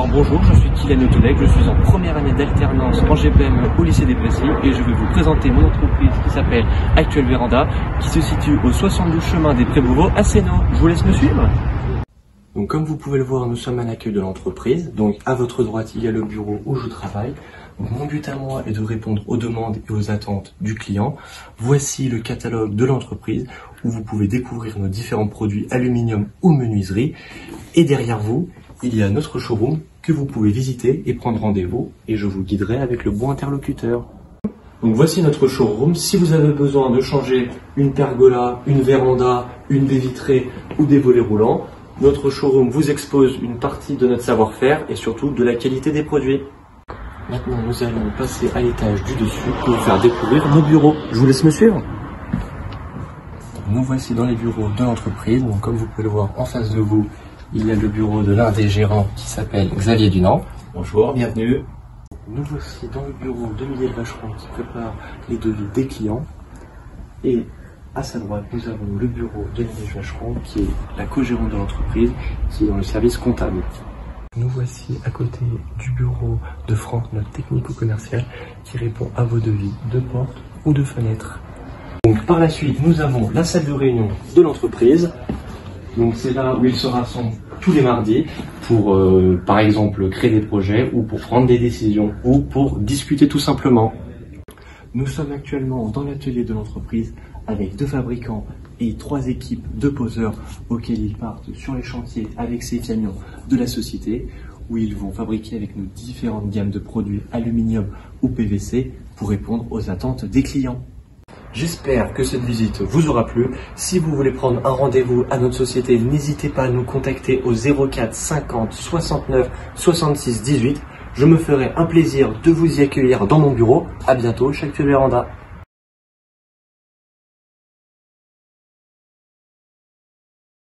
Alors bonjour, je suis Kylian Otoleg, je suis en première année d'alternance en GPM au lycée des Brésil et je vais vous présenter mon entreprise qui s'appelle Actuel Véranda, qui se situe au 72 chemin des Prés-Bourreaux à Sénaux. Je vous laisse me suivre. Donc comme vous pouvez le voir, nous sommes à l'accueil de l'entreprise. Donc à votre droite, il y a le bureau où je travaille. Donc, mon but à moi est de répondre aux demandes et aux attentes du client. Voici le catalogue de l'entreprise où vous pouvez découvrir nos différents produits aluminium ou menuiserie. Et derrière vous, il y a notre showroom que vous pouvez visiter et prendre rendez-vous et je vous guiderai avec le bon interlocuteur. Donc voici notre showroom. Si vous avez besoin de changer une pergola, une véranda, une baie vitrée ou des volets roulants, notre showroom vous expose une partie de notre savoir-faire et surtout de la qualité des produits. Maintenant, nous allons passer à l'étage du dessus pour vous faire découvrir nos bureaux. Je vous laisse me suivre. Nous voici dans les bureaux de l'entreprise. Donc, comme vous pouvez le voir en face de vous, il y a le bureau de l'un des gérants qui s'appelle Xavier Dunant. Bonjour, bienvenue. Nous voici dans le bureau de Miguel Vacheron qui prépare les devis des clients. Et à sa droite, nous avons le bureau de Miguel Vacheron qui est la co-gérante de l'entreprise, qui est dans le service comptable. Nous voici à côté du bureau de Franck, notre technico-commercial, qui répond à vos devis de porte ou de fenêtre. Donc par la suite, nous avons la salle de réunion de l'entreprise. Donc c'est là où ils se rassemblent tous les mardis pour, par exemple, créer des projets ou pour prendre des décisions ou pour discuter tout simplement. Nous sommes actuellement dans l'atelier de l'entreprise avec 2 fabricants et 3 équipes de poseurs auxquels ils partent sur les chantiers avec ces camions de la société où ils vont fabriquer avec nos différentes gammes de produits aluminium ou PVC pour répondre aux attentes des clients. J'espère que cette visite vous aura plu. Si vous voulez prendre un rendez-vous à notre société, n'hésitez pas à nous contacter au 04 50 69 66 18. Je me ferai un plaisir de vous y accueillir dans mon bureau. À bientôt chez Actuel Véranda.